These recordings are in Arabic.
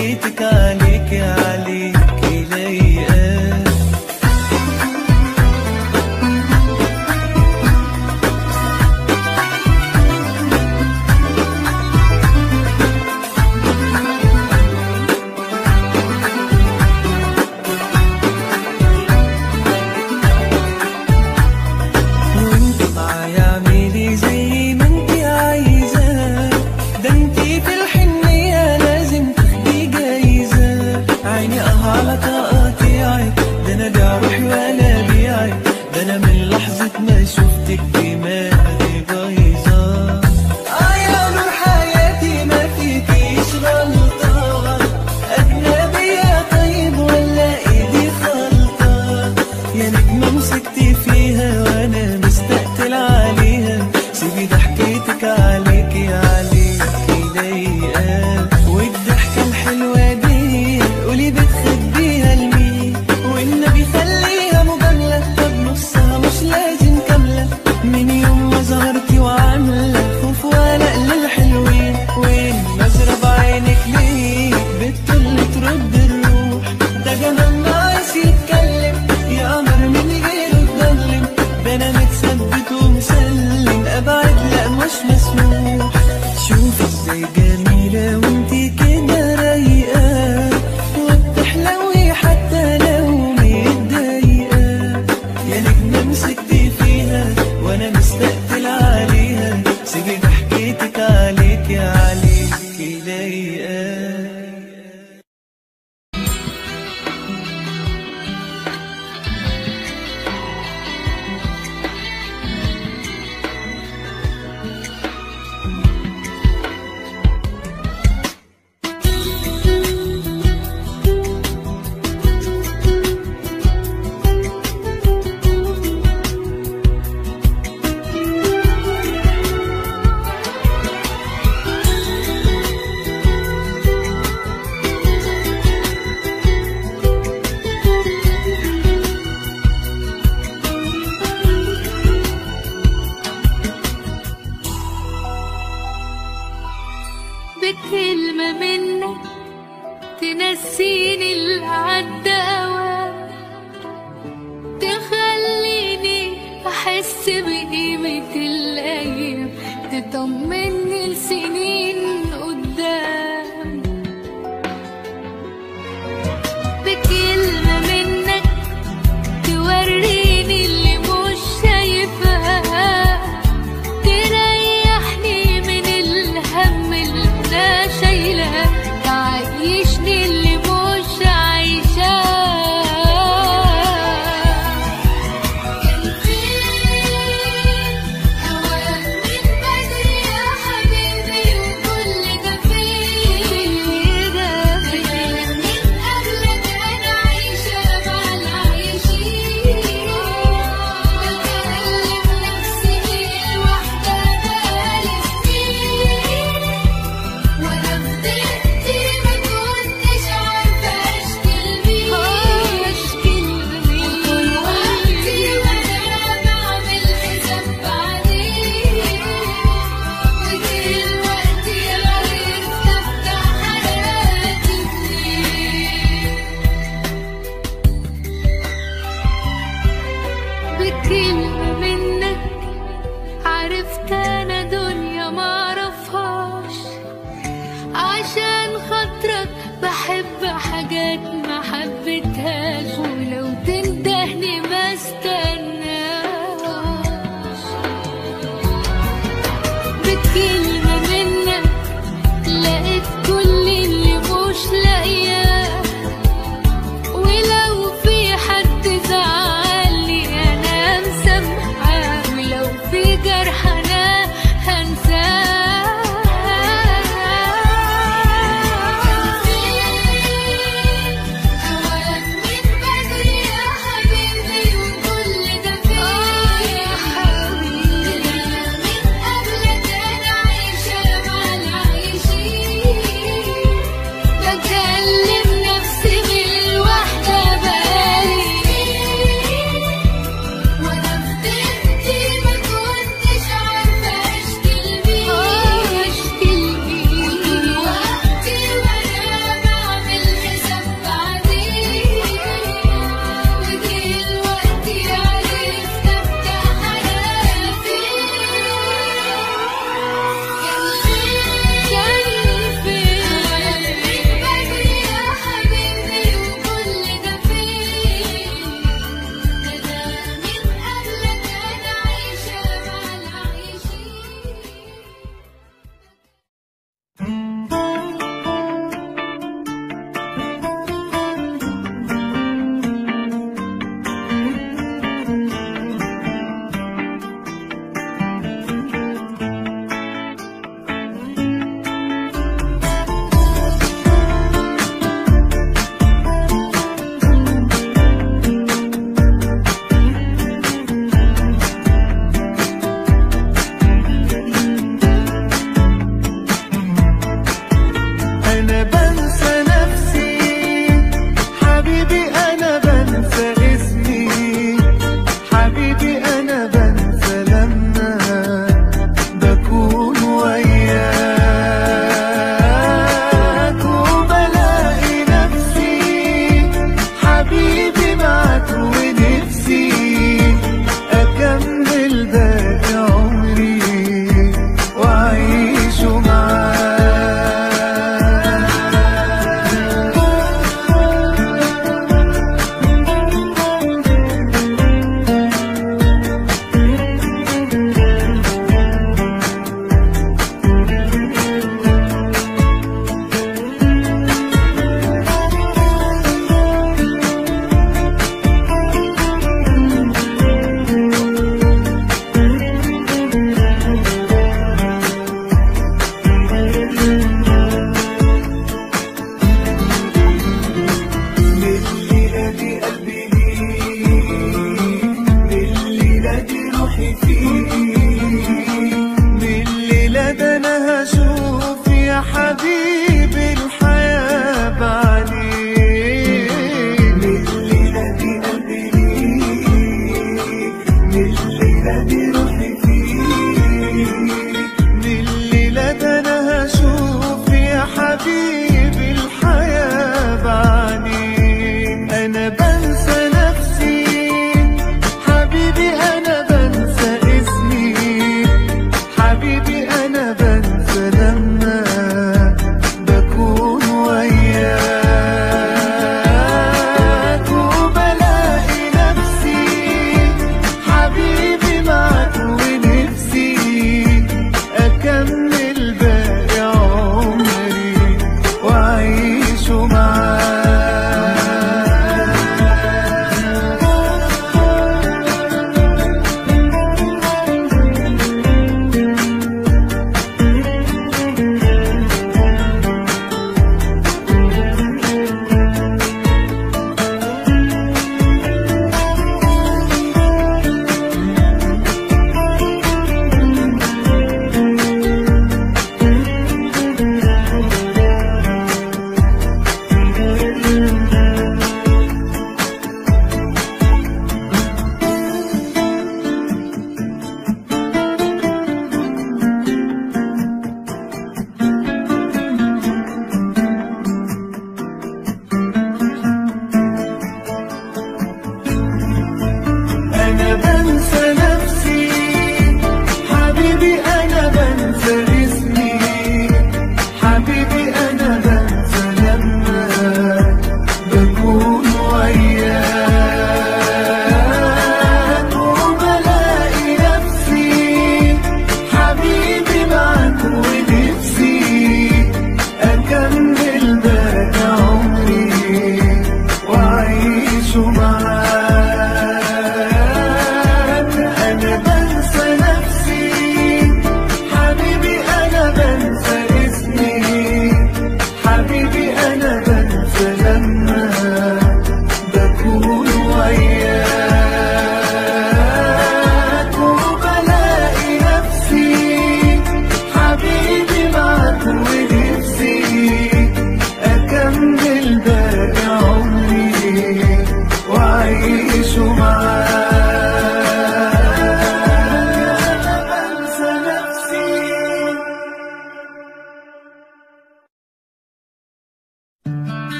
ضحكتك عليكي عليكي لايقة. وانت معايا اعملي زي ما انت عايزة، ده انت في الحنية لازم تاخدي جايزة. عيني على تقاطيعك، ده انا بيع روحي ولا بيعك، ده انا من لحظة ما شفتك دماغي بايظة. يا نور حياتي ما فيكيش غلطة، أجنبية طيب ولا ايدي خلطة؟ يا نجمة مسكتي فيها وانا مستقتل عليها، سيبي ضحكتك عليكي عليكي لايقة. والضحكة الحلوة دي قولي بتخبيها لمين؟ والنبي خليها مجاملة، طب نصها مش لازم كاملة. من يوم ما ظهرتي وعاملة خوف وقلق للحلوين، والنظرة بعينك ليه بتطل ترد الروح؟ ده جمال ناقص يتكلم، يا قمر من غيره اتظلم. ده انا متثبت ومسلم، ابعد لا مش مسموح. شوفي ازاي جميلة وانتي كده رايقة، وبتحلوي حتى لو متضايقة. يا نجمة مسكتي فيها وانا مستقتل عليها، سيبي ضحكتك عليكي عليكي لايقة. بكلمة منك تنسيني اللي عدى أوام، تخليني أحس بقيمة الأيام، تطمني لسنين قدام. بكلمة منك توريني اللي مش شايفاه، تريحني من الهم اللي أنا شايلاه، تعيشني اللي مش عايشاه. كان فين هواك من بدري يا حبيبي،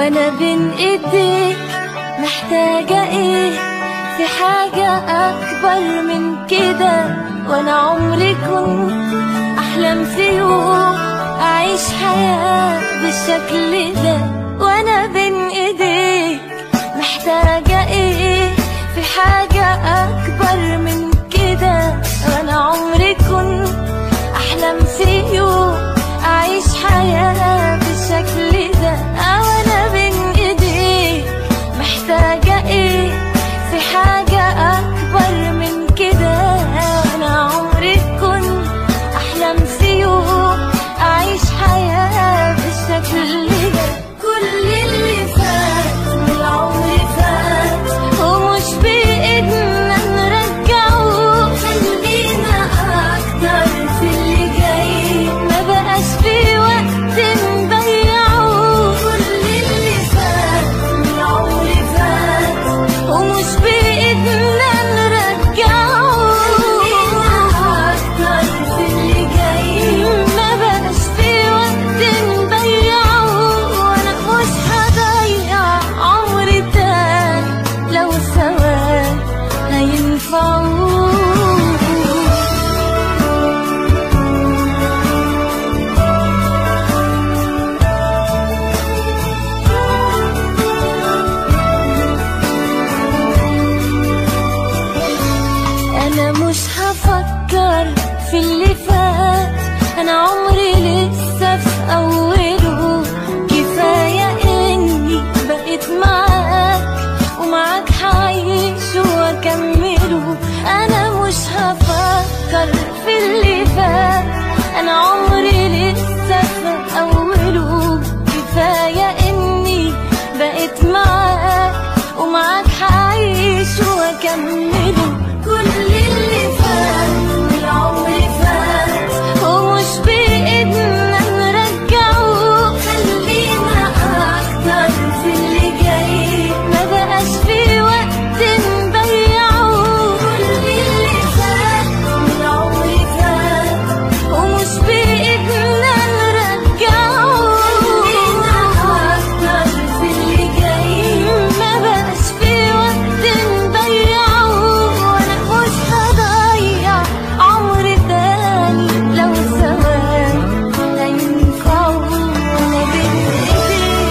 وانا بين ايديك محتاجة ايه؟ في حاجة اكبر من كده. وانا عمري كنت احلم في يوم اعيش حياة بالشكل ده. وانا بين ايديك محتاجة ايه؟ في حاجة اكبر من كده. وانا عمري كنت احلم في يوم اعيش حياة بالشكل ده. وانا بين ايديك محتاجة ايه؟ في حاجة اكبر من كده. وانا عمري كنت احلم في يوم اعيش حياة بالشكل ده. كل اللي فات من العمر فات ومش بايدنا نرجعه. خلينا اكتر في اللي جاي، ما بقاش في وقت نضيعه. كل اللي فات من العمر فات ومش بايدنا نرجعه. خلينا اكتر في اللي جاي، ما بقاش في وقت نضيعه. وانا مش هضيع عمري تاني لو ثواني هينفعوا. أنا مش هفكر في اللي فات، أنا عمري لسه في أوله. كفاية إني بقيت معاك ومعاك هعيش وأكمله. أنا مش هفكر في اللي فات، أنا عمري لسه في أوله. كفاية إني بقيت معاك ومعاك هعيش وأكمله. كل اللي فات من العمر فات ومش بإيدنا نرجعه. خلينا أكتر في اللي جاي، ما بقاش في وقت نضيعه. كل اللي فات من العمر فات ومش بإيدنا نرجعه. خلينا أكتر في اللي جاي، ما بقاش في وقت نضيعه. وانا مش هضيع عمري تاني لو ثواني هينفعوا. وانا بين ايديك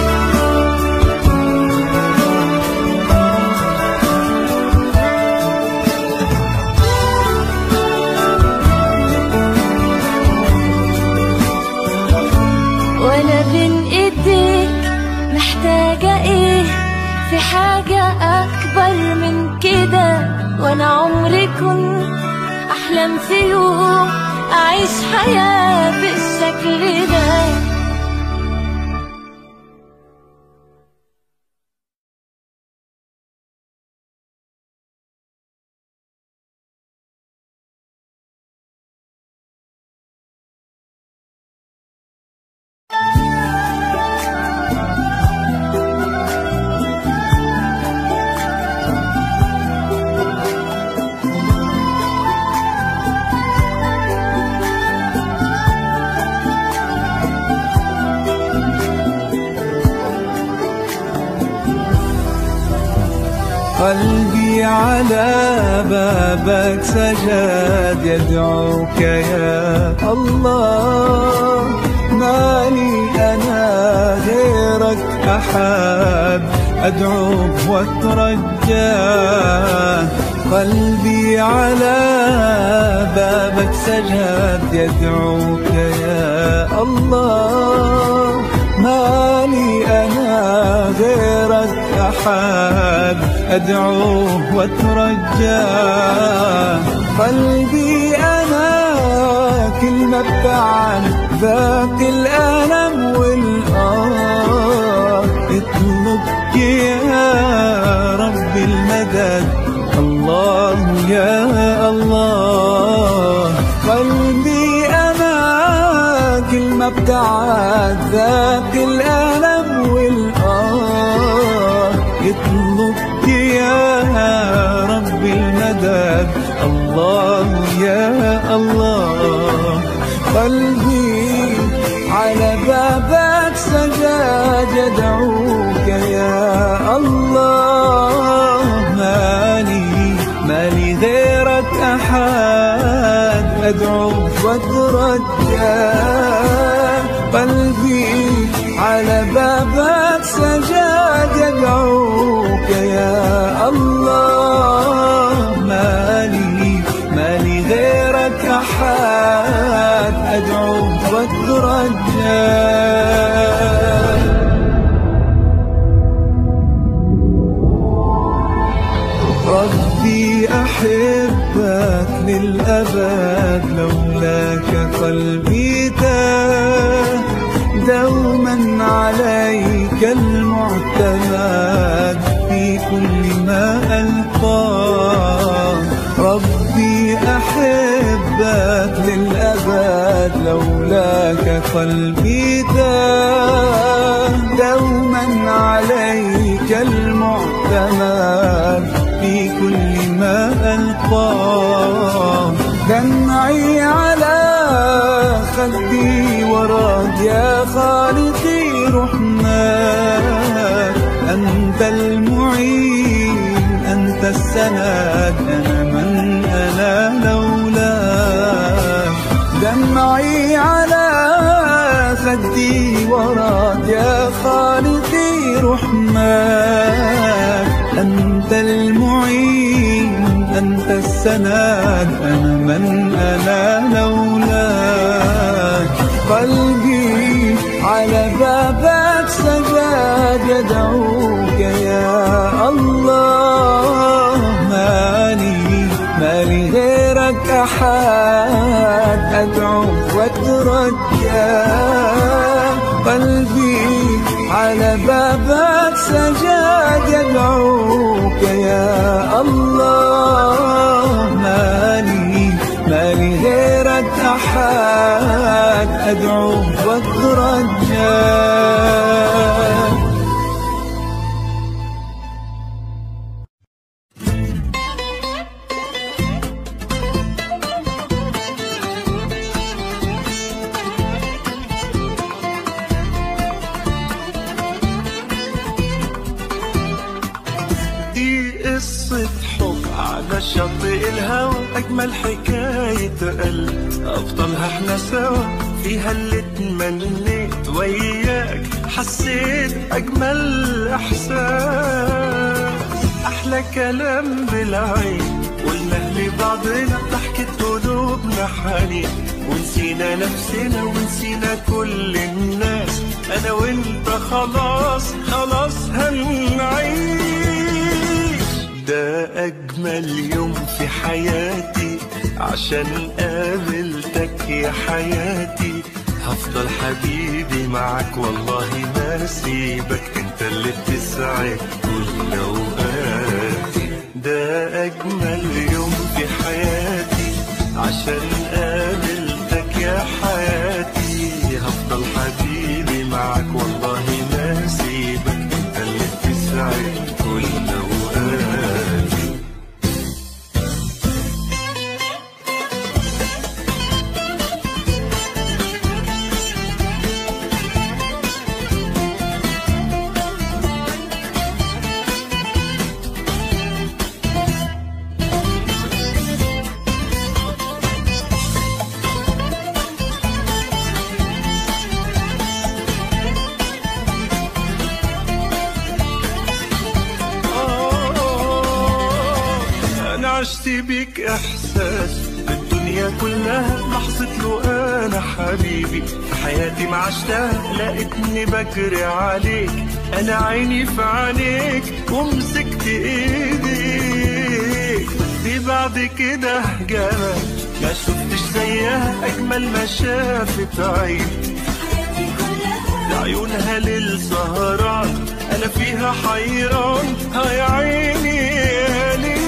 وانا بين ايديك محتاجة ايه؟ في حاجة اكبر من كده. وانا عمري كنت احلم في يوم اعيش حياة بالشكل ده. قلبي على بابك سجاد يدعوك يا الله. مالي أنا غيرك أحد أدعوك وأترجاه. قلبي على بابك سجاد يدعوك يا الله. مالي أنا غيرك أحد أدعوه وأترجاه. قلبي أنا كل ما ابتعد ذاك الألم والآه. اطلبك يا رب المدد الله يا الله. قلبي أنا كل ما ابتعد ذاك الألم والآه. اطلبك يا رب المدد الله يا الله. قلبي على بابك سجاد يدعوك أدعوك وأترجى، قلبي على بابك سجاد يدعوك يا الله. مالي غيرك أحد، أدعوك وأترجى. ربي أحبك للأبد، لولاك قلبي تاه، دوما عليك المعتمد في كل ما ألقاه. ربي أحبك للأبد، لولاك قلبي تاه، دوما عليك المعتمد في كل ما ألقاه. دمعي على خدي وراك يا خالقي رحمن، أنت المعين أنت السند، أنا من أنا لولاك. دمعي على خدي وراك يا خالقي رحمن، أنت المعين أنت السند، أنا من أنا لولاك. قلبي على بابك سجاد يدعوك يا الله. مالي غيرك أحد، أدعوك وأترجى، قلبي على بابك سجاد يدعوك يا الله. مالي غيرك أحد، أدعوك وأترجى. قصة حب على شاطئ الهوى، أجمل حكاية قلب أبطلها احنا سوا، فيها اللي اتمنيت وياك حسيت أجمل إحساس. أحلى كلام بالعين قلنا لبعضنا، ضحكة قلوبنا حنين، ونسينا نفسنا ونسينا كل الناس، أنا وأنت خلاص هنعيش. ده أجمل يوم في حياتي عشان قابلتك يا حياتي، هفضل حبيبي معاك والله ما سيبك، انت اللي بتسعد كل أوقاتي. ده أجمل يوم في حياتي عشان قابلتك يا حياتي، هفضل حبيبي معاك والله ما سيبك، انت اللي بتسعد كل أوقاتي. عشت بيك إحساس الدنيا كلها، لحظة له أنا حبيبي في حياتي ما عشتها، لقيتني بجري عليك، أنا عيني في عينيك ومسكت إيديك. دي بعد كده جمال ما شفتش زيها، أجمل ما شافت عين عيونها للسهران، أنا فيها حيران يا عيني يا ليل.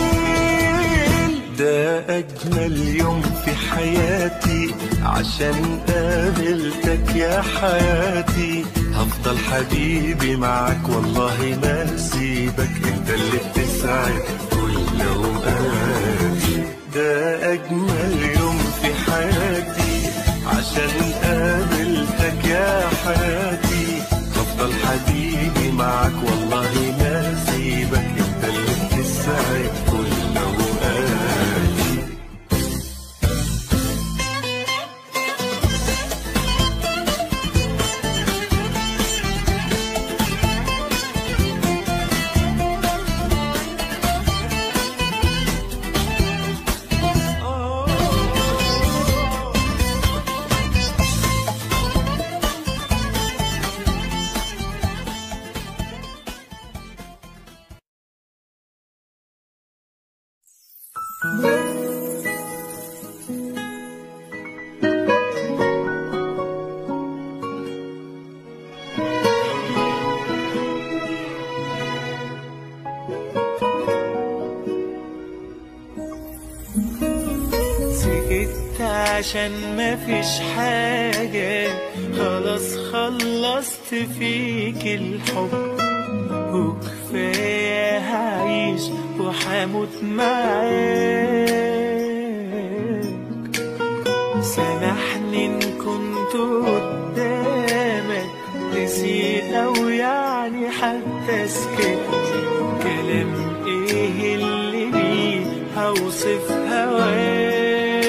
ده أجمل يوم في حياتي عشان قابلتك يا حياتي، هفضل حبيبي معاك والله ما سيبك، انت اللي بتسعد كل أوقاتي. ده أجمل يوم في حياتي عشان قابلتك يا حياتي، هفضل حبيبي معاك والله ما سيبك، انت اللي بتسعد كل أوقاتي. سكت عشان مفيش حاجة، خلاص خلصت فيك الحب، وكفاية هعيش وحموت معاك. سامحني إن كنت قدامك نسيت أو يعني حتى سكت. كلام إيه اللي بيه هوصف هواك؟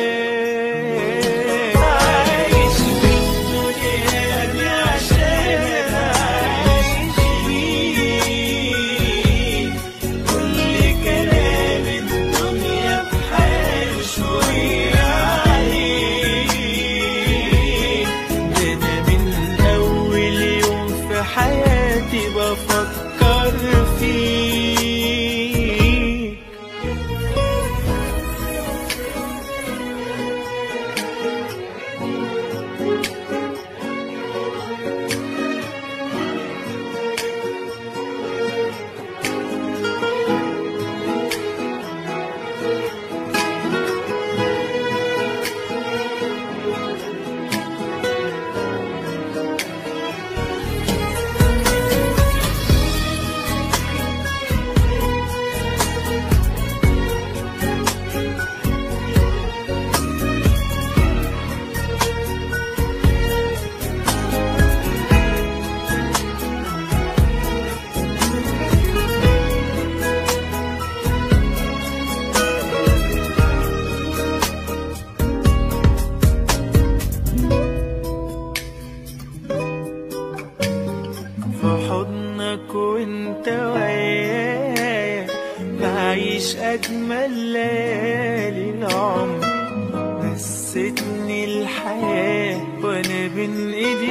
وانت ويايا بعيش اجمل ليالي العمر. نستني الحياة وانا بين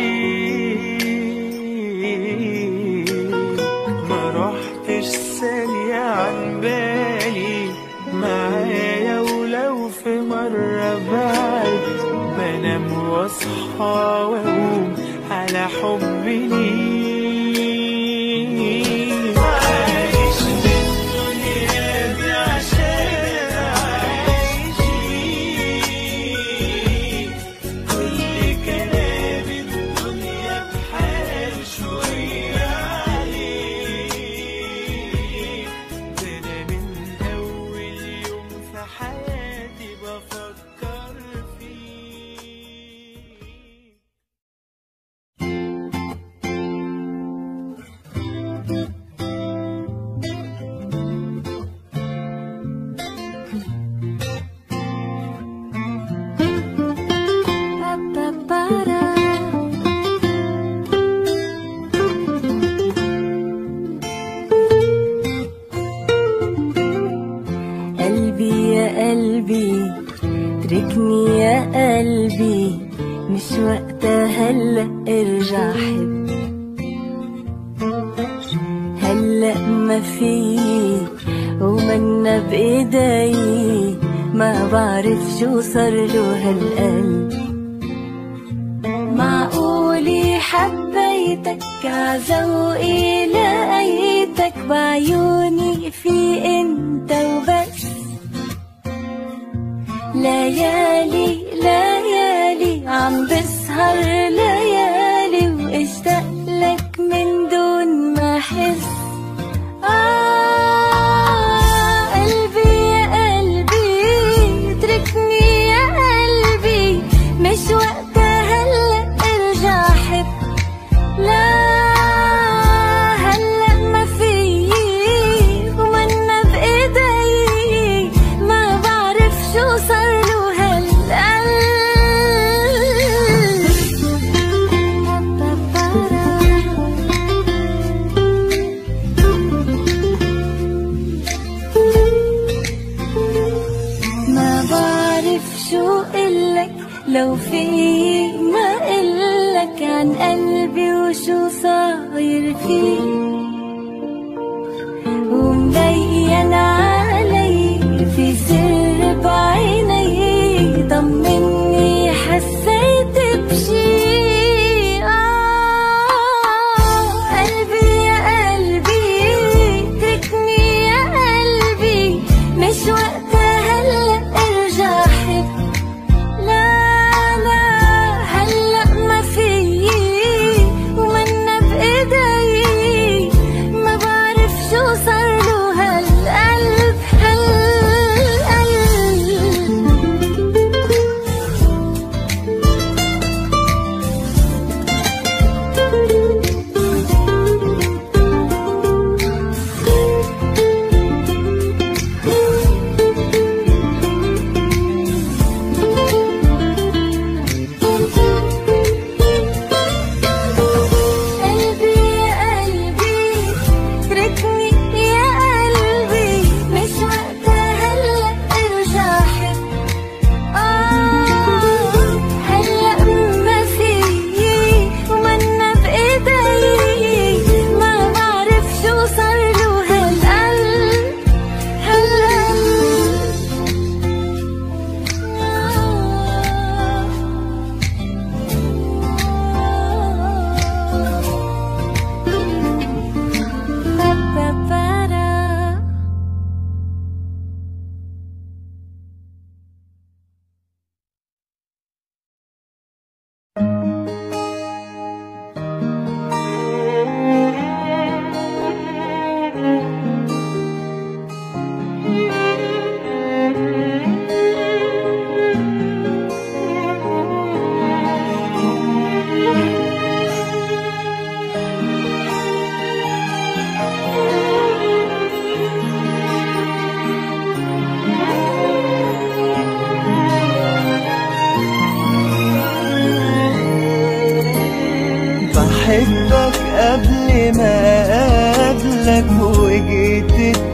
ايديك، ما رحتش ثانية عن بالي معايا، ولو في مرة بعد بنام واصحى واقوم على حبي ليك. اتركني يا قلبي، مش وقتها هلأ ارجع حب. هلأ ما في ومنا بإيدي، ما بعرف شو صارله هالقلب. معقولي حبيتك عذوقي لقيتك بعيوني في انت وبس. ليالي ليالي عم بسهر ليالي واشتاق لك من دون ما احس. قلبي يا قلبي اتركني يا قلبي، مش وقتها هلا ارجع حب. لا هلا ما في ومنا بايدي، ما بعرف شو صار لو في ما قلك عن قلبي وشو صاير فيه، ومبين علي في سر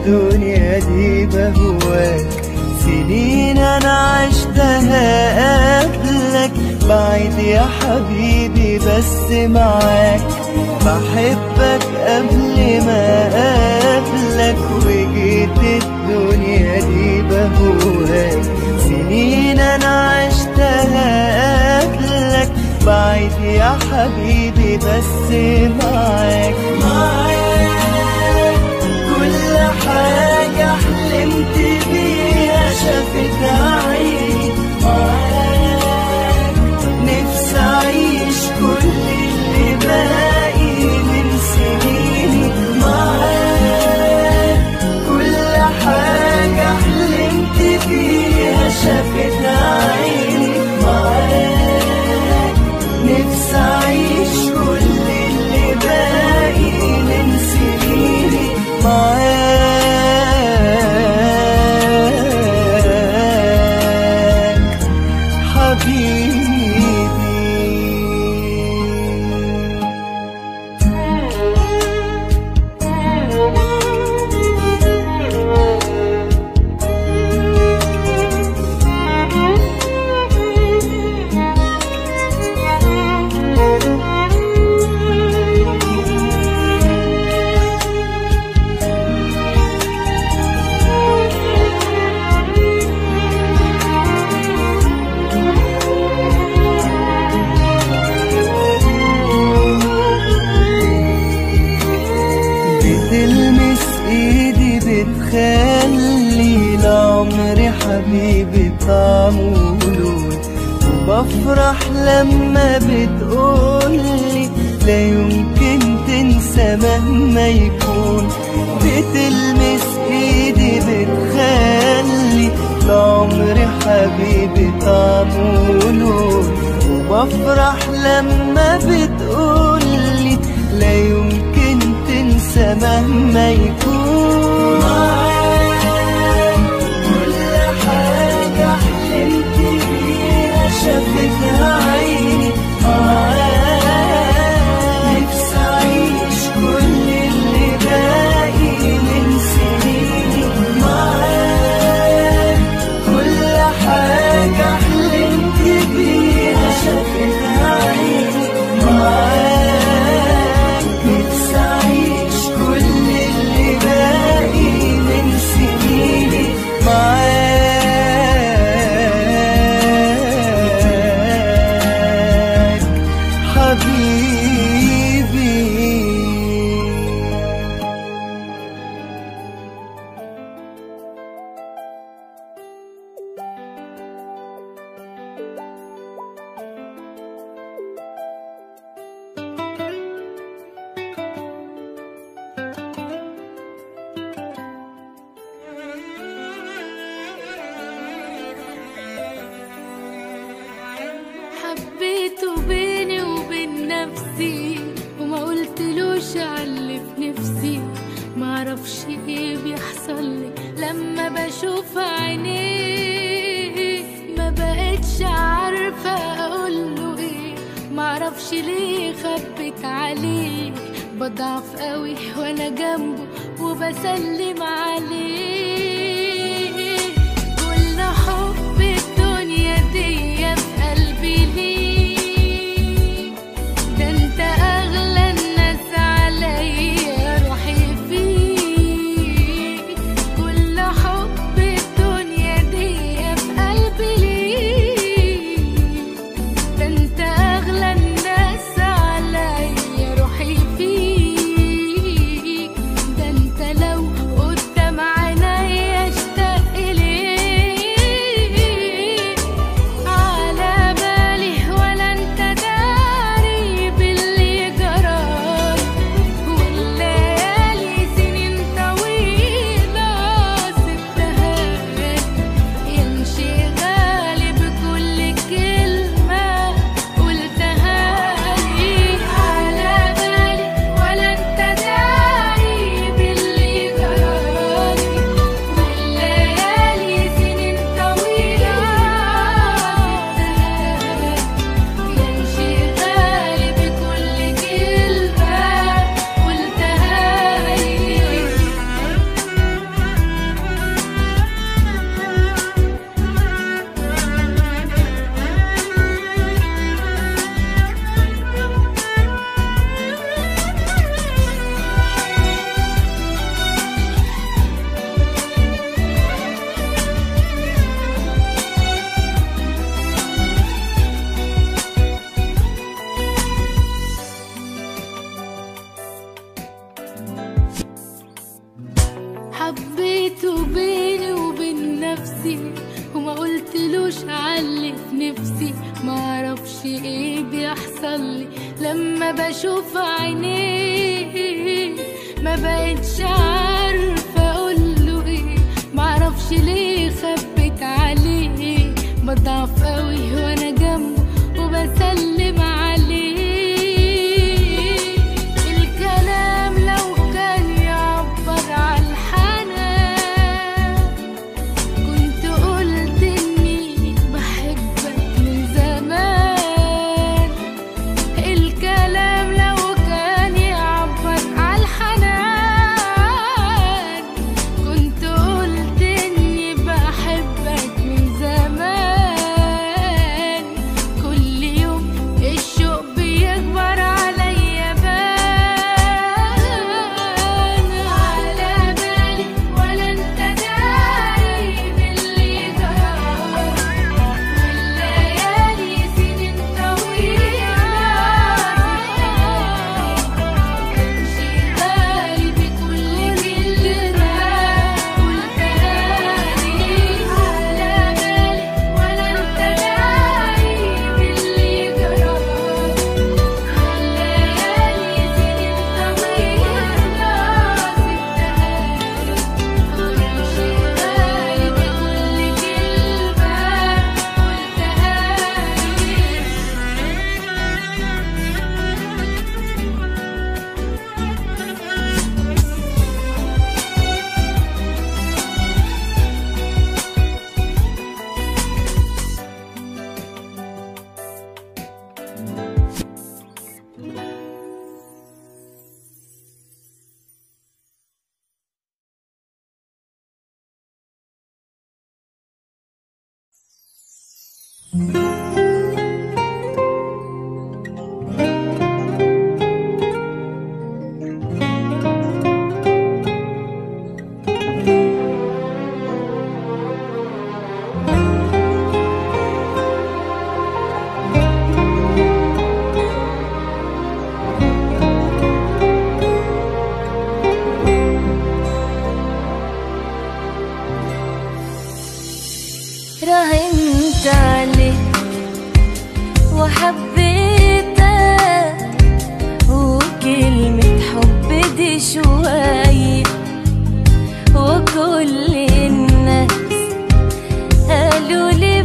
الدنيا دي بهواك. سنين انا عشتها قبلك بعيد يا حبيبي بس معاك. بحبك قبل ما اقابلك وجيت الدنيا دي بهواك. سنين انا عشتها قبلك بعيد يا حبيبي بس معاك. معاك كل حاجة حلمت بيها شافتها عيني. معاك نفسي أعيش كل اللي باقي من سنيني. معاك كل حاجة حلمت بيها شافتها عيني. معاك نفسي أعيش كل اللي باقي من سنيني. معاك حبيبي. بتلمس ايدي بتخلي لعمري حبيبي طعمه ولون. وبفرح لما بتقولي لا يمكن تنسى مهما يكون. بتلمس ايدي بتخلي لعمري حبيبي طعمه ولون. وبفرح لما بتقولي لا يمكن تنسى مهما يكون. معاك كل حاجة حلمت بيها شافتها عيني. معاك نفسي أعيش كل اللي باقي من سنيني. معاك كل حاجة حلمت بيها شافتها عيني. معاك نفسي أعيش كل اللي باقي من سنيني. معاك حبيبي. حبيته بيني وبين نفسي وما قلتلوش عاللي في نفسي. معرفش ايه بيحصل لي لما بشوف عينيه. ما بقتش عارفة اقوله ايه. معرفش ليه خبت عليه. بضعف قوي وانا جنبه وبسلم عليه. كل حب الدنيا دي في قلبي ليك. ده انت اغلى الناس عليا روحي فيك. كل حب الدنيا دي في قلبي ليك. ده انت اغلى الناس عليا روحي فيك. ده انت لو قدام نفسي وما قلتلوش علي في نفسي. معرفش ايه بيحصلي لما بشوف عينيه، ما بقتش عارفة اقوله ايه. معرفش ليه خبت عليه، بضعف قوي وانا جنبه وبسلم عليه. الكلام لو كان يعبر عن الحنان كنت قلت اني بحبك من زمان. الكلام لو كان يعبر عن الحنان كنت قلت اني بحبك من زمان. كل يوم الشوق بيكبر عليا بان على بالي ولا انت داري باللي جرالي. والليالي سنين طويلة امشي بالي بكل كلمة قلتها لي. على بالي ولا انت داري باللي جرالي. والليالي سنين طويلة سبتها لي. امشي بالي بكل راهنت عليك وحبيتك، وكلمة حب دي شوية وكل الناس قالوا لي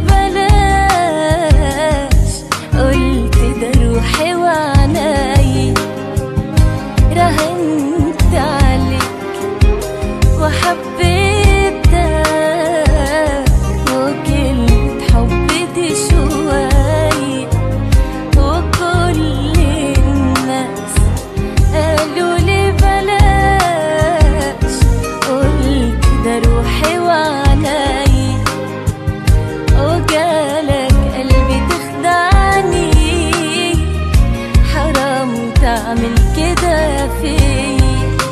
بلاش. قلت ده روحي وعناي. راهنت عليك وحبيتك، وكلمة حب دي شوية وكل الناس قالوا لي بلاش. قلت ده روحي وعناي، وجالك قلبي تخدعني. حرام تعمل كده فيا.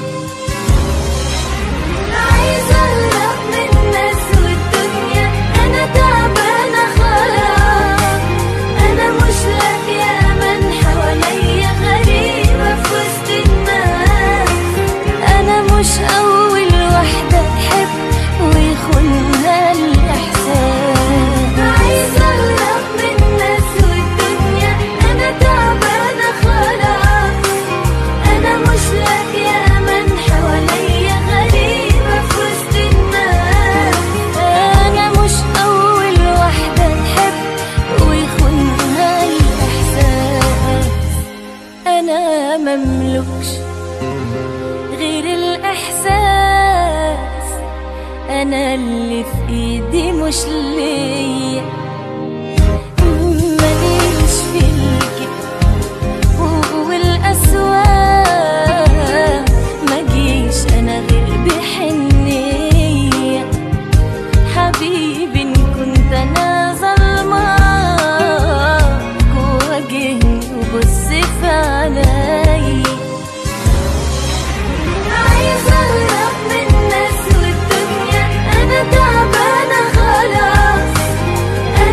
عايزة أهرب من الناس والدنيا، أنا تعبانة خلاص. أنا مش لاقية أمان حواليا، غريبة في وسط الناس. أنا مش أول واحدة تحب ويخونها الإحساس. عايزة أهرب من الناس والدنيا، أنا تعبانة خلاص. أنا مش لاقية أمان حواليا، غريبة في وسط الناس. أنا مش أول واحدة تحب ويخونها الإحساس. أنا مملكش غير الإحساس. أنا اللي في إيدي مش ليا. ماليش في الكذب والأسواق، مجيش أنا غير بحنية. حبيبي إن كنت أنا ظلمك، واجهني وبص في عيني. عايزة أهرب من الناس والدنيا، أنا تعبانة خلاص.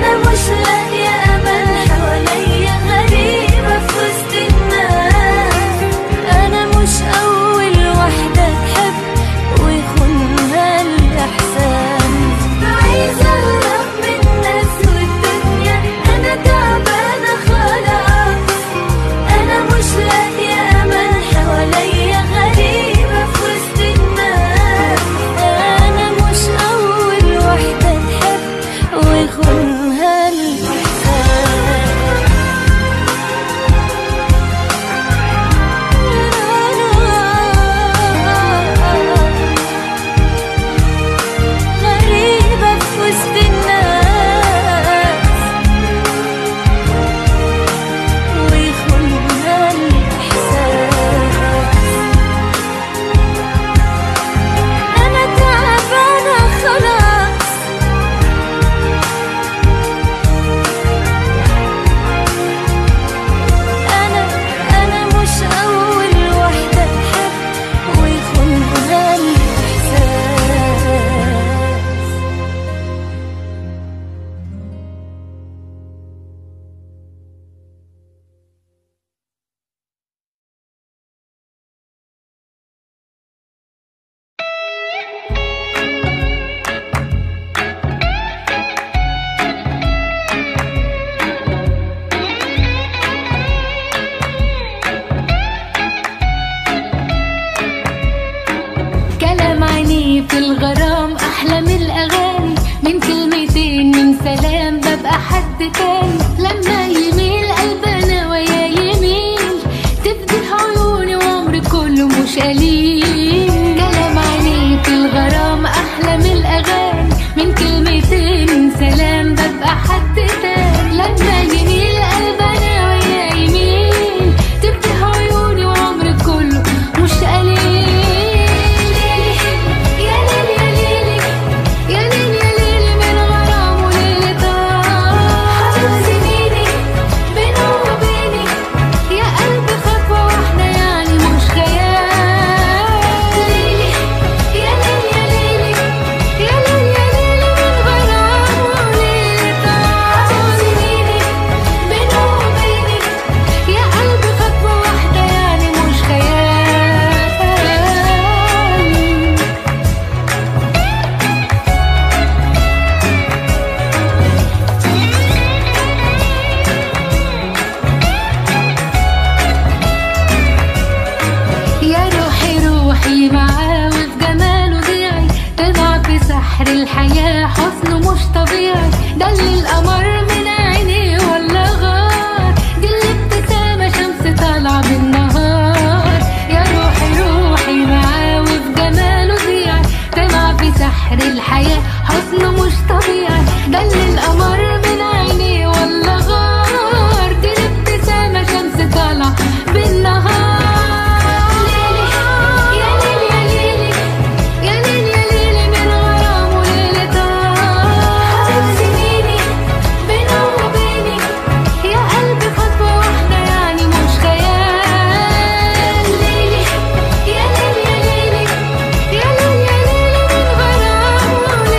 تاني لما يميل قلبنا ويا يميل تفتح عيوني وعمري كله مش قليل. كلام عينيك الغرام أحلى من الأغاني من كلمتين سلام ببقى حد تاني لما يميل قلبنا ويا يميل تفتح عيوني وعمري كله مش قليل. يا ليل يا ليلي يا ليل يا ليلي من غرام وليلة حبيب سنيني بينه وبيني يا قلبي خطوة واحدة يعني مش خيال. ليلي يا ليل يا ليلي يا ليل يا ليلي من غرام وليلة حبيب سنيني بينه وبيني يا قلبي خطوة واحدة يعني مش خيال. يا روحي روحي معاه وفي جماله ضيعي تضع في سحر الحياة حسنه مش طبيعي. ده اللي القمر من عينيه ولا غار دي الابتسامة شمس طالعة بالنهار. يا روحي روحي معاه وفي جماله ضيعي تضع في سحر الحياة حسنه مش طبيعي. ده اللي القمر من عينيه ولا غار دي الابتسامة شمس طالعة بالنهار. يا ليل يا ليلي يا ليل يا ليلي من غرام وليلة حبيب سنيني بينه وبيني يا قلبي خطوة واحدة يعني مش خيال. ليلي يا ليل يا ليلي يا ليل يا ليلي من غرام وليلة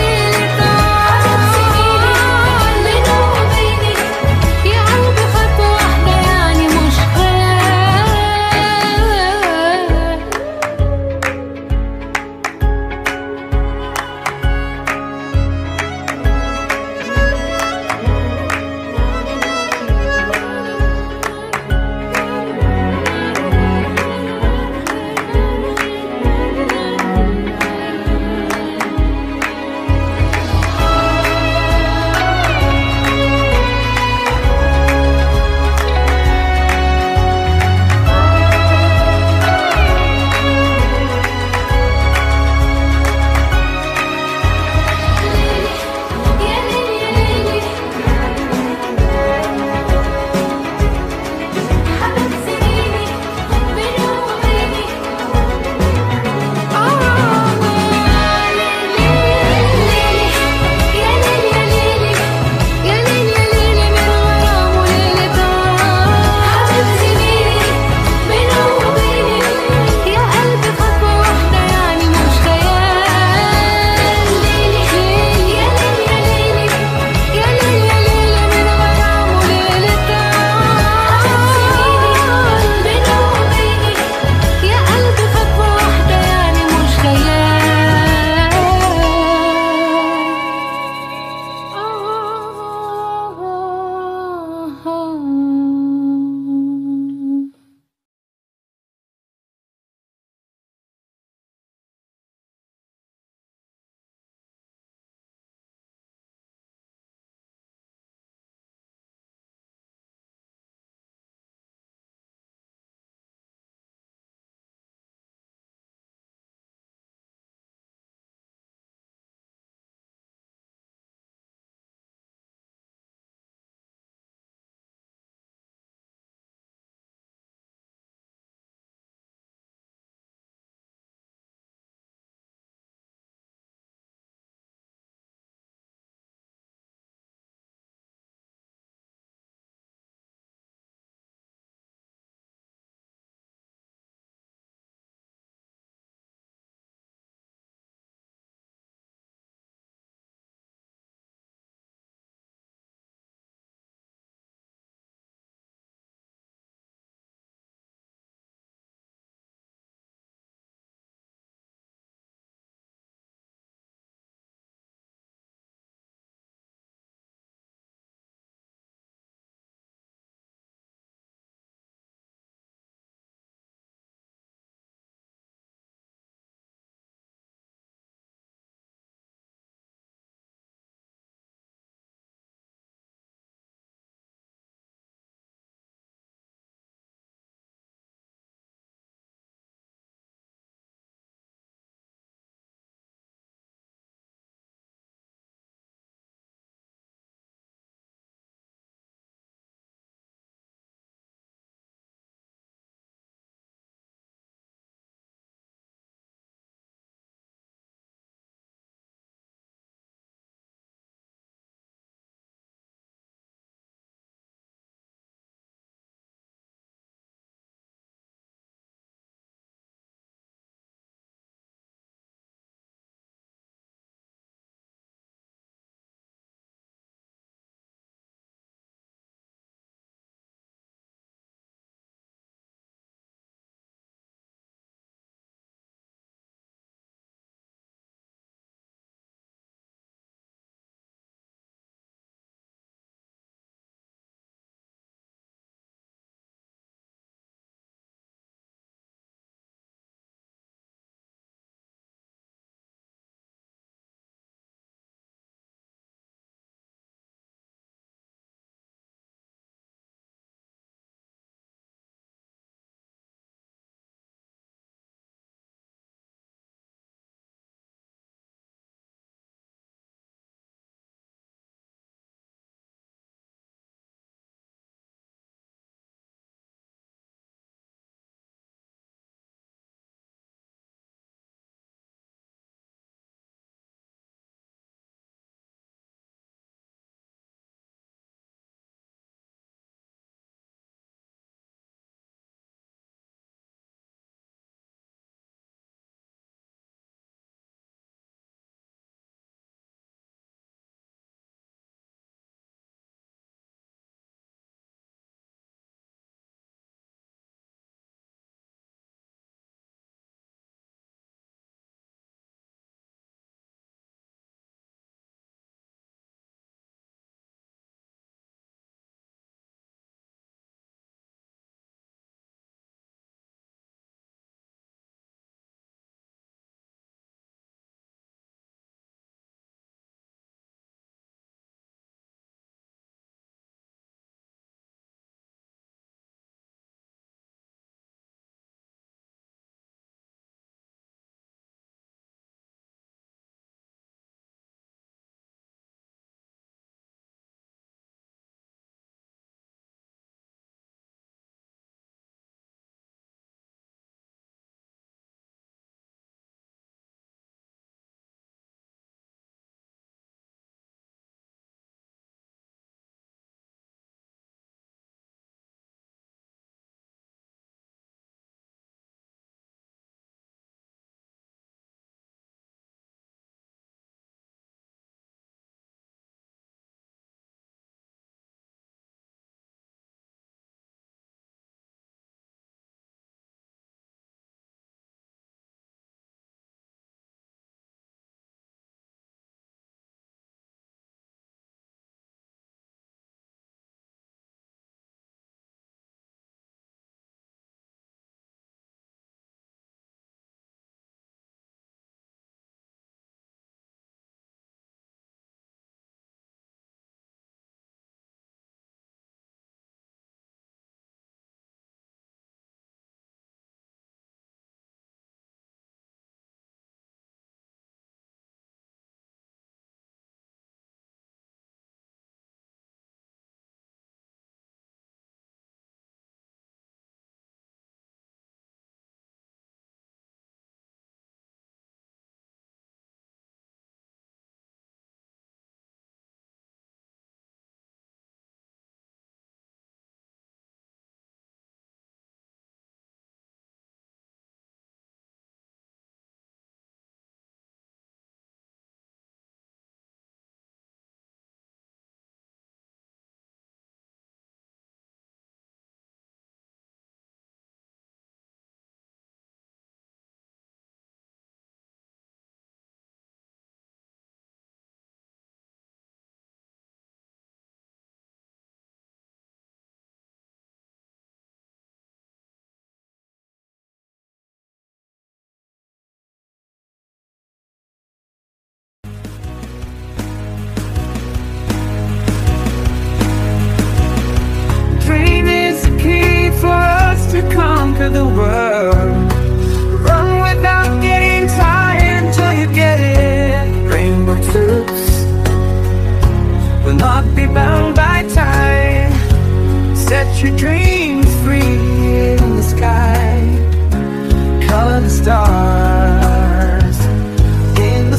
conquer the world. Run without getting tired until you get it. Rainbow troops will not be bound by time. Set your dreams free in the sky. Color the stars in the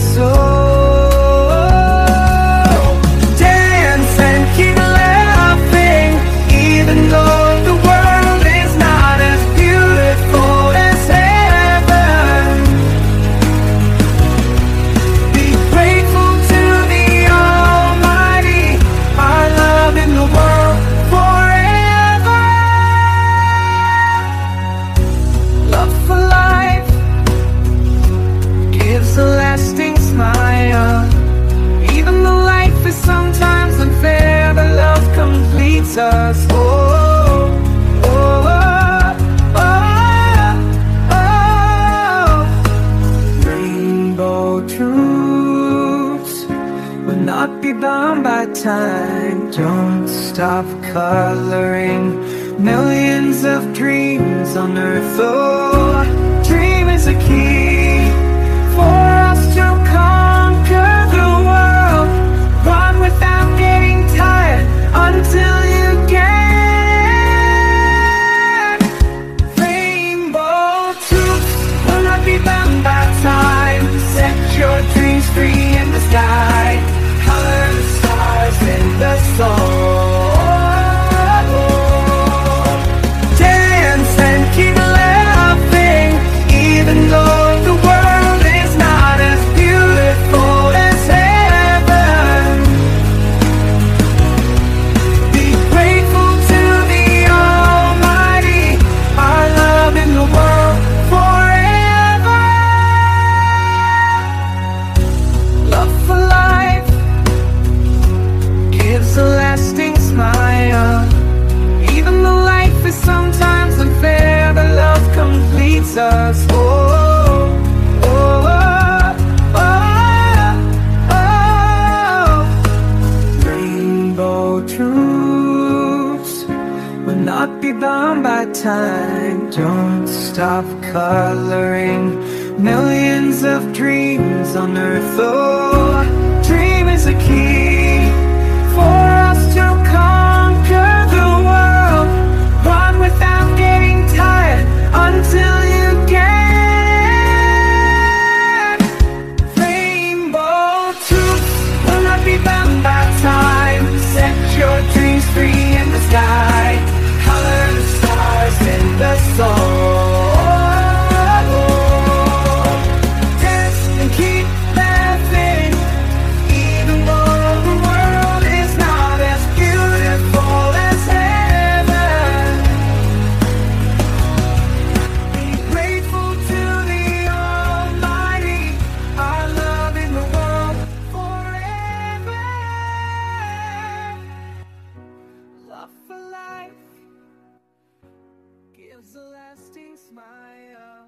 soul. Dance and keep laughing, even though the world is not as beautiful as heaven. Be grateful to the Almighty, our love in the world forever. Love for life gives a lasting smile. Even though life is sometimes unfair, the love completes us. Oh, oh, oh, oh, oh. Rainbow troops will not be bound by time. Don't stop coloring millions of dreams on earth. Oh, dream is a key for us to conquer the world. Run without getting tired until you get. Rainbow troops will not be bound by time. Set your dreams free in the sky. Color the stars in the soul. Dance and keep laughing, even though the world is not as beautiful as heaven. Be grateful to the Almighty, our love in the world forever. Love for life gives a lasting smile. Even though life is sometimes unfair, the love completes us. Oh, oh, oh, oh, oh. Rainbow troops will not be bound by time. Don't stop coloring millions of dreams on earth. Oh, dream is a key for us to conquer the world. Run without getting tired until you get. Rainbow troops will not be bound by time. Set your dreams free in the sky. Color the stars in the soul. Dance and keep laughing, even though the world is not as beautiful as heaven. Be grateful to the Almighty, our love in the world forever. Love for life gives a lasting smile.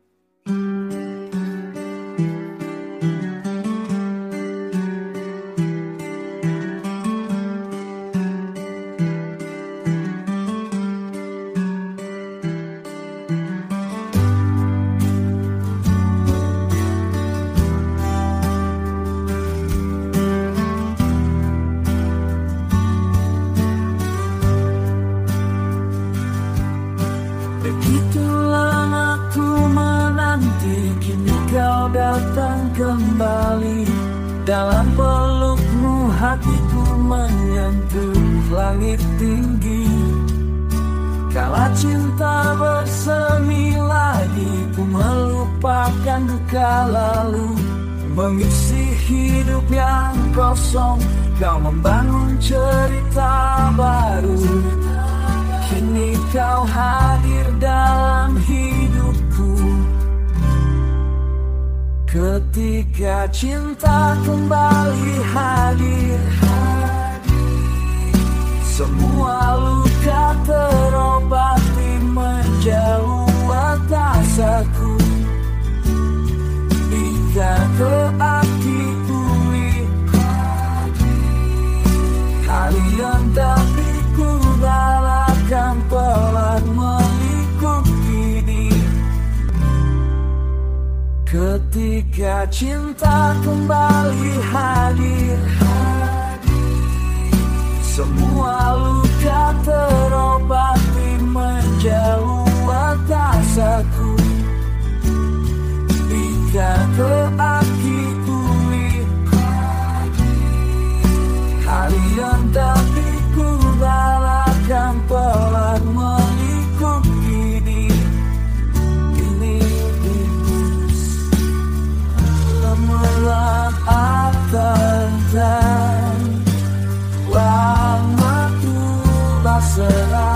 Begitu lama ku menanti, kini kau datang kembali. Dalam pelukmu hatiku menyentuh langit tinggi. Kala cinta bersemi lagi, ku melupakan duka lalu. Mengisi hidup yang kosong, kau membangun cerita baru. Kini kau hadir dalam hidupku. Ketika cinta kembali hadir, semua luka terobati menjauh atasaku. Jika berarti pulih, kalian tapi ku galakan pelan mengikuti. cinta kembali hadir. Semua luka terobati menjauh batasaku. Jika teraki pulih harian dariku balakan pelan mengikuti ini Lemelan akan waktu berserah.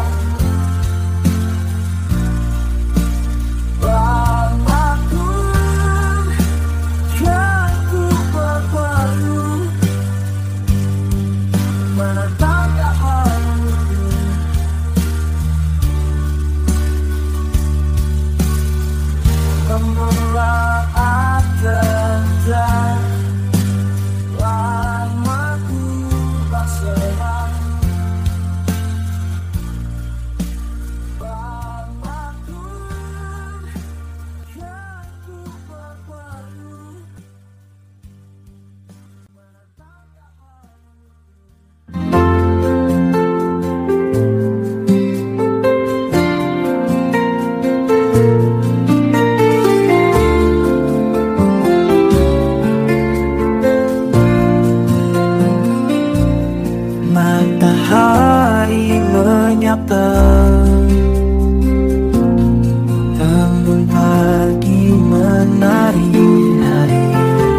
Matahari menyapa, embun pagi menari-nari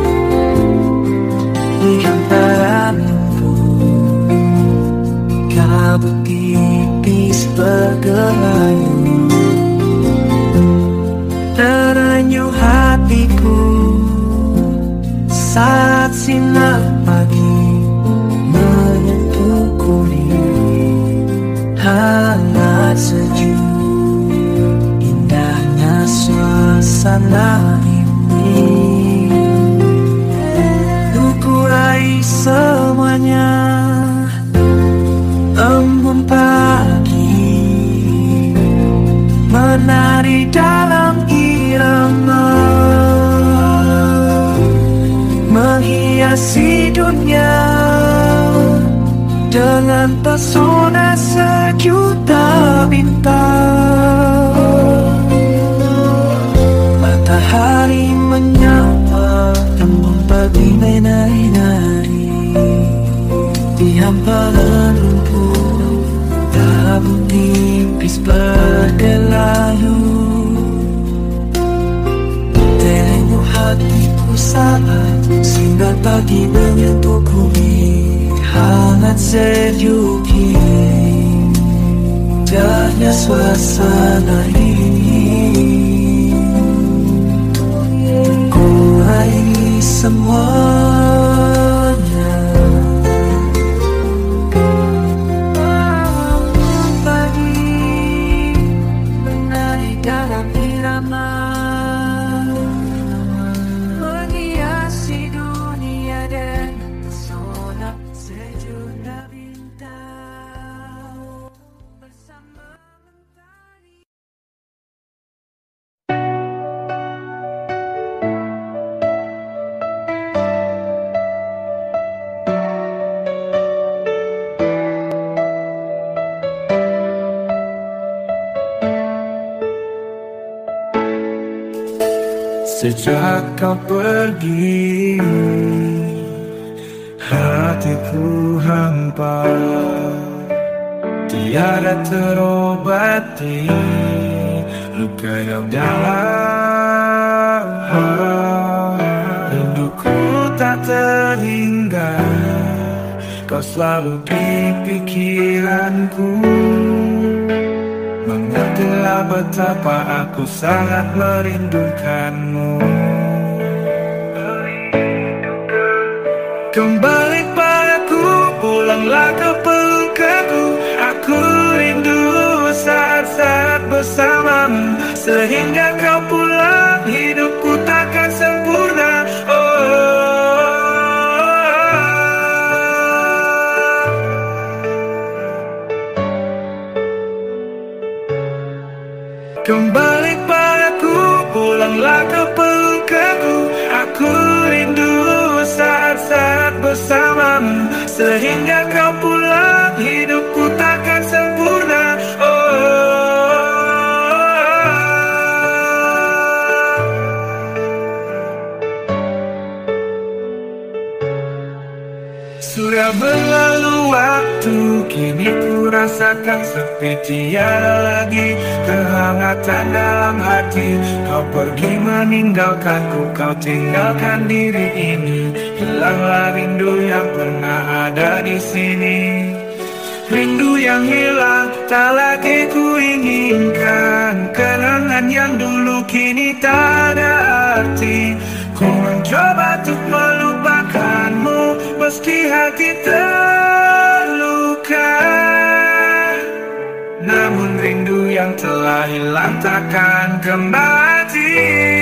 di hamparan rumput, kabut tipis bergelayut, terenyuh hatiku saat sinar pagi menyentuh kulit, hangat sejuk, indahnya suasana ini. Ku raih semuanya, embun pagi menari dalam irama, menghiasi dunia dengan pesona sejuta bintang. Matahari menyapa, embun pagi menari-nari di hamparan rumput, kabut tipis bergelayut, terenyuh hatiku saat sinar pagi menyentuh kulit, hangat sejuk indahnya suasana ini. Ku raih semuanya, pagi menari dalam irama, menghiasi dunia dan pesona sejuta bintang bersama mentari. Sejak kau pergi, hatiku hampa, tiada terobati luka yang dalam. Rinduku tak terhingga, kau selalu di pikiranku. Mengertilah betapa aku sangat merindukanmu. Kembali padaku, pulanglah ke pelukanku. Aku rindu saat-saat bersamamu. Sehingga kau pulang, hidupku takkan sempurna. Kembali padaku, pulanglah ke pelukanku. Aku bersamamu. Sehingga kau pulang, hidupku takkan sempurna. Sudah berlalu waktu, kini ku rasakan sepi. Tiada lagi kehangatan dalam hati. Kau pergi meninggalkanku, kau tinggalkan diri ini. Hilanglah rindu yang pernah ada di sini. Rindu yang hilang, tak lagi ku inginkan. Kenangan yang dulu kini tak ada arti. Ku mencoba untuk melupakanmu, meski hati terluka. Namun rindu yang telah hilang takkan kembali.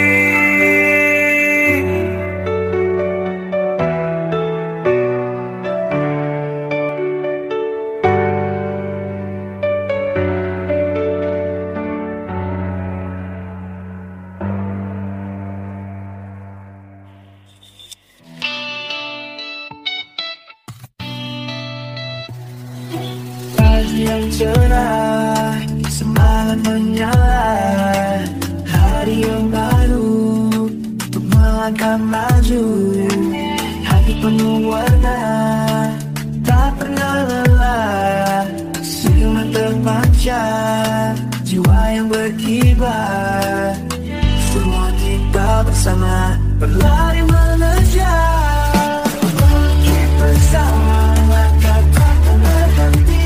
Yang cerah, semangat menyala. Hari yang baru untuk melangkah maju. Hati penuh warna, tak pernah lelah. Senyuman terpancar, jiwa yang berkibar. Semua kita bersama berlari mengejar. Pergi bersama, langkah takkan berhenti.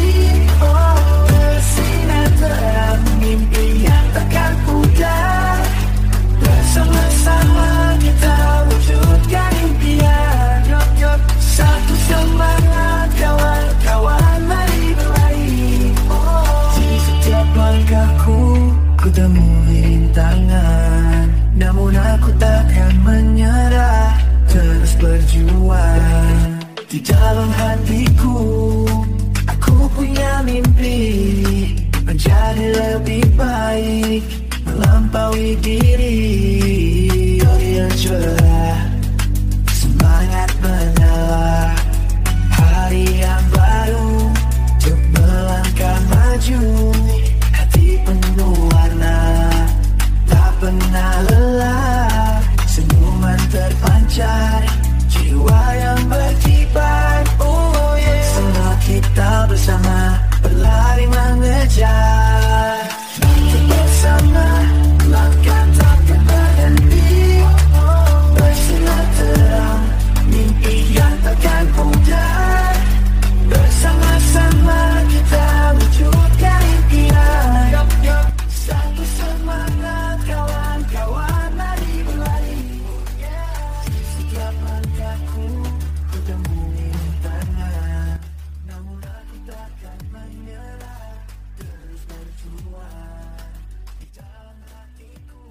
Mimpi yang takkan pudar. Bersama-sama kita wujudkan impian. Satu semangat kawan-kawan, mari berlari. Di setiap langkahku ku temui rintangan. Namun aku takkan menyerah, terus berjuang. Di dalam hatiku aku punya mimpi. Menjadi lebih baik, melampaui diri. Oh yang cerah, semangat menyala. Hari yang baru untuk melangkah maju. Hati penuh warna, tak pernah lelah. Senyuman terpancar, jiwa yang berkibar. Oh yeah, semua kita bersama berlari mengejar. Kita bersama, langkah takkan berhenti. Bersinar terang, mimpi yang takkan pudar. Bersama-sama kita wujudkan impian. Satu semangat kawan-kawan, mari berlari. Setiap langkahku ku temui rintangan. Namun aku takkan menyerah, terus berjuang di dalam hatiku.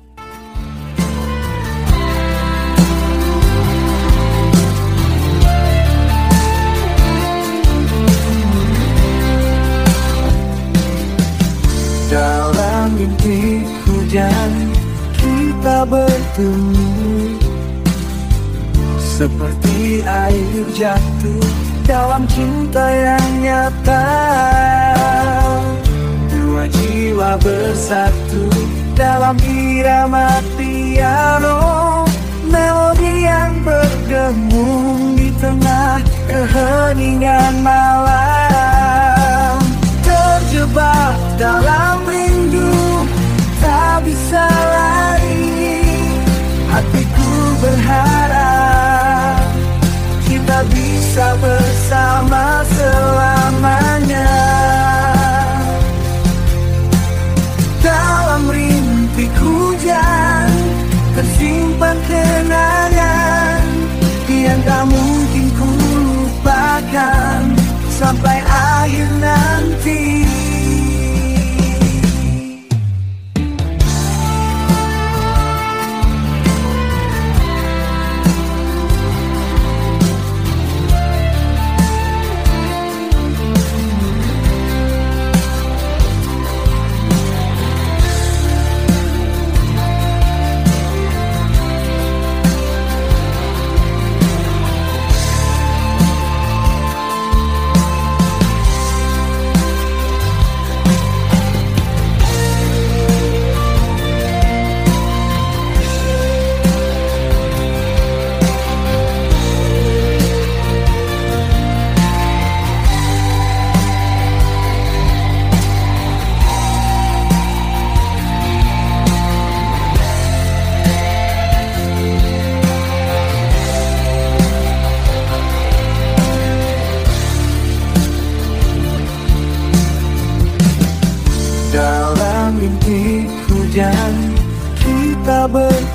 Dalam mimpi hujan kita bertemu, seperti air jatuh dalam cinta yang nyata. Dua jiwa bersatu dalam irama piano. Melodi yang berdengung di tengah keheningan malam. Terjebak dalam rindu, tak bisa lari. Hatiku berharap kita bisa bersama selamanya. Dalam rintik hujan tersimpan kenangan yang tak mungkin ku lupakan sampai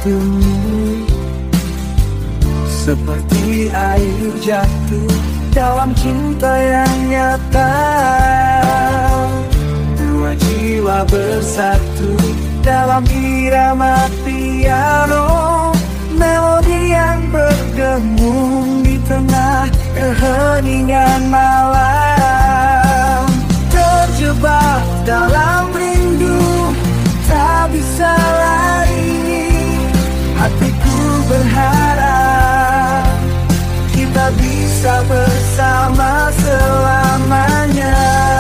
bertemu seperti air jatuh dalam cinta yang nyata. Dua jiwa bersatu dalam irama piano, melodi yang berdengung di tengah keheningan malam. Terjebak dalam rindu, tak bisa lari. Hatiku berharap kita bisa bersama selamanya.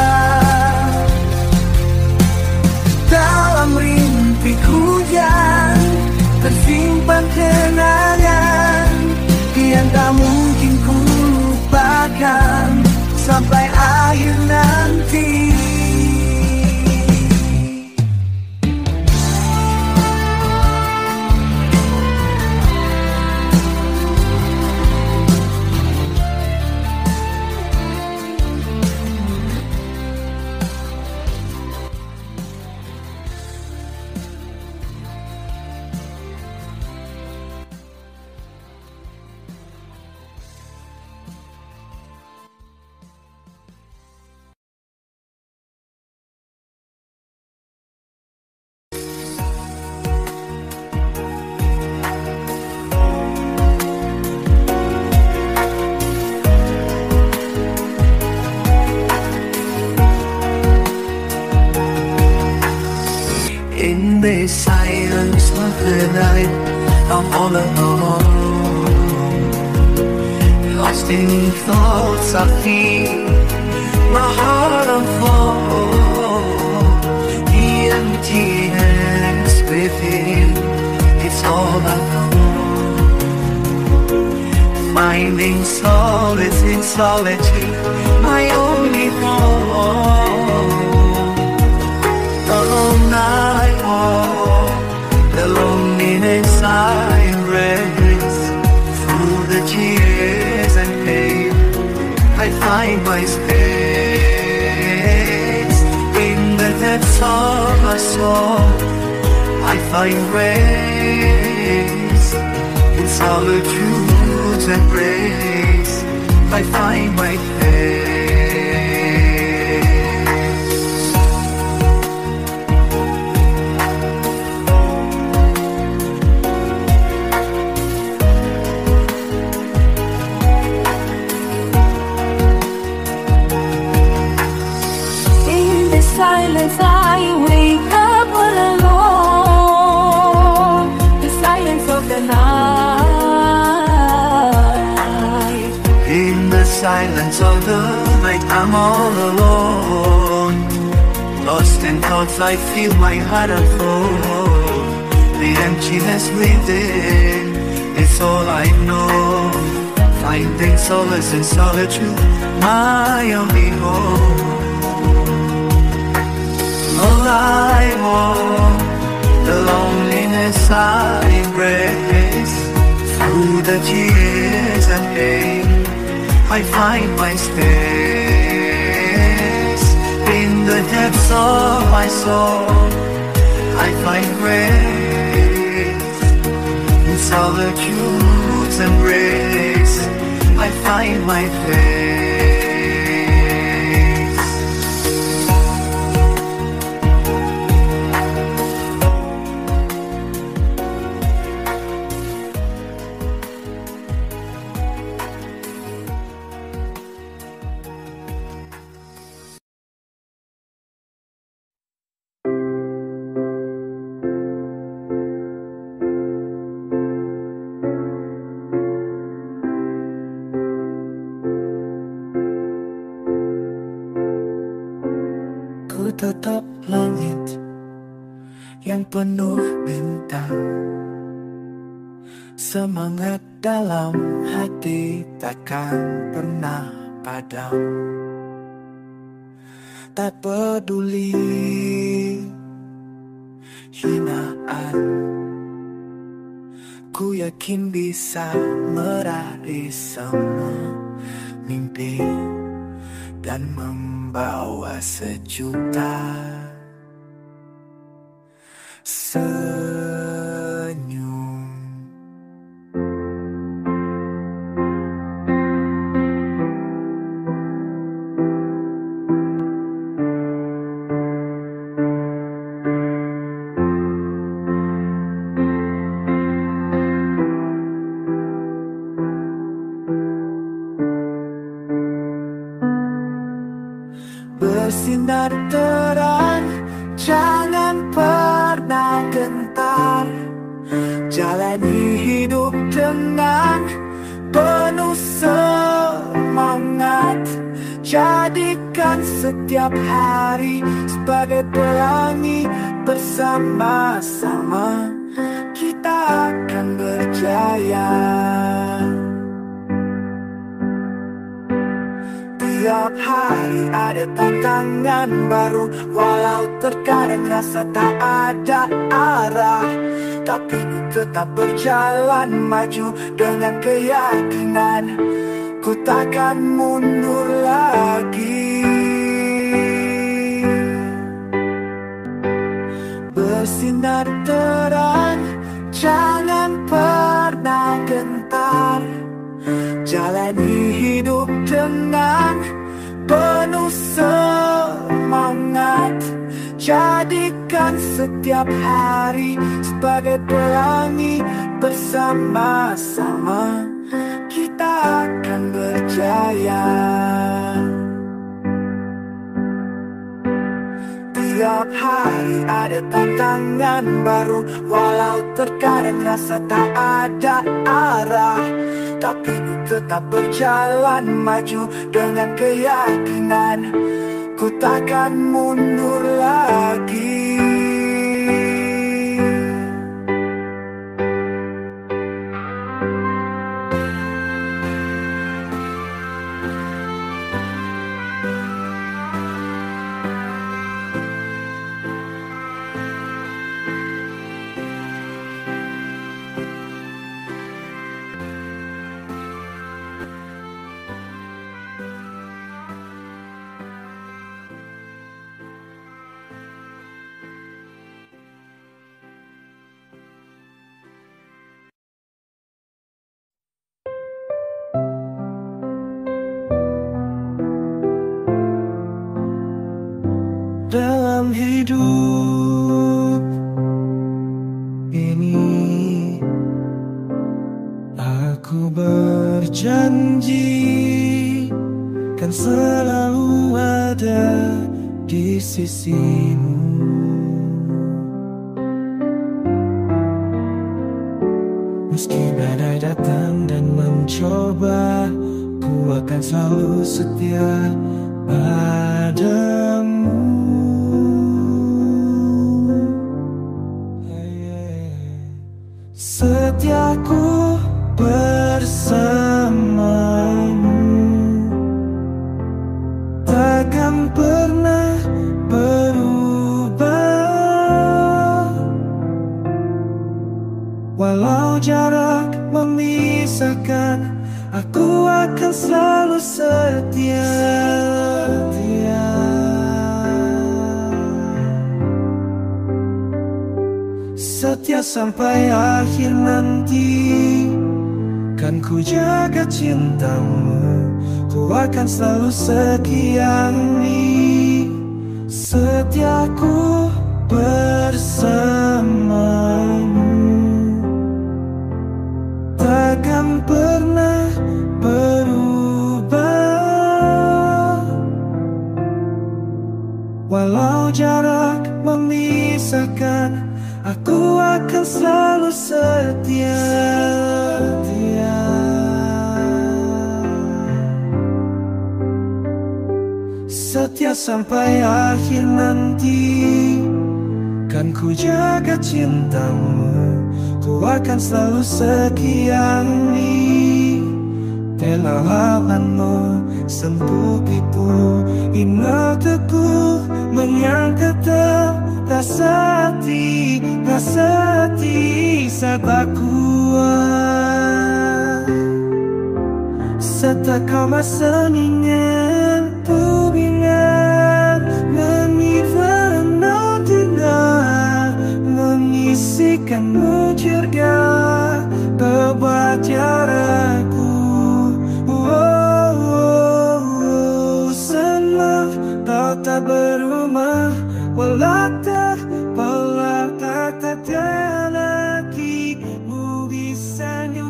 Dalam rintik hujan tersimpan kenangan yang tak mungkin ku lupakan sampai akhir nanti. In this silence of the night, I'm all alone, lost in thoughts I feel, my heart unfolds. The emptiness within, it's all I know. Finding solace in solitude, my only home. All night walk, the loneliness I embrace. Through the tears and pain, I find my space. In the depths of my soul, I find grace. In solitude's embrace, I find my faith. Silence, I wake up all alone. The silence of the night. In the silence of the night, I'm all alone. Lost in thoughts, I feel my heart unfold. The emptiness within, it's all I know. Finding solace in solitude, my only hope. All I want, the loneliness I embrace. Through the tears and pain, I find my space. In the depths of my soul, I find grace. In solitude's embrace, I find my faith. Tetap langit yang penuh bintang, semangat dalam hati takkan pernah padam. Tak peduli hinaan, ku yakin bisa meraih semua mimpi dan membawa sejuta senyum. bersinar terang, jangan pernah gentar. Jalani hidup tenang, penuh semangat. Jadikan setiap hari sebagai pelangi. Bersama-sama kita akan berjaya. Tiap hari ada tantangan baru, walau terkadang rasa tak ada arah, tapi tetap berjalan maju dengan keyakinan. Ku takkan mundur lagi. Bersinar terang, jangan pernah gentar. Jalani hidup tenang, penuh semangat. Jadikan setiap hari sebagai pelangi. Bersama-sama kita akan berjaya. Tiap hari ada tantangan baru, walau terkadang rasa tak ada arah, tapi tetap berjalan maju dengan keyakinan. Ku takkan mundur lagi. Dalam hidup ini aku berjanji kan selalu ada di sisimu. Meski badai datang dan mencoba, ku akan selalu setia padamu. Setiaku bersamamu, takkan pernah berubah. Walau jarak memisahkan, aku akan selalu setia. Setia sampai akhir nanti, kan ku jaga cintamu. Ku akan selalu setia ini. Setiaku bersamamu, takkan pernah berubah. Walau jarak memisahkan, aku akan selalu setia. Setia sampai akhir nanti, kan ku jaga cintamu. Ku akan selalu setia ini. Telahanmu sembuh itu ina teguh menyangka rasa hati serta kuat. Serta kau masaninya tubingan menifan tidak mengisikanmu jerga berwajaraku. Senang kau tak berumah, walau tak ada lagi. Mu bisa yang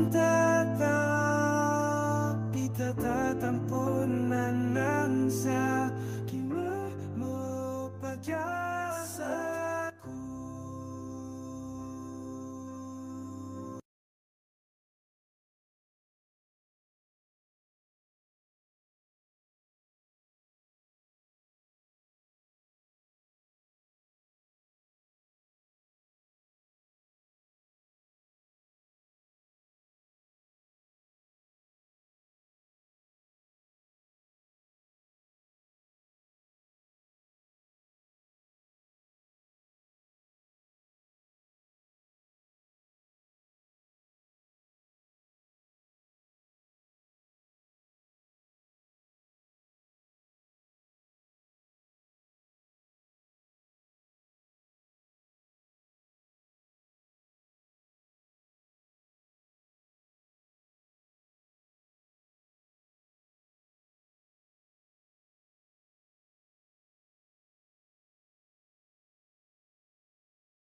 cinta tapi tetap pun nanangsa.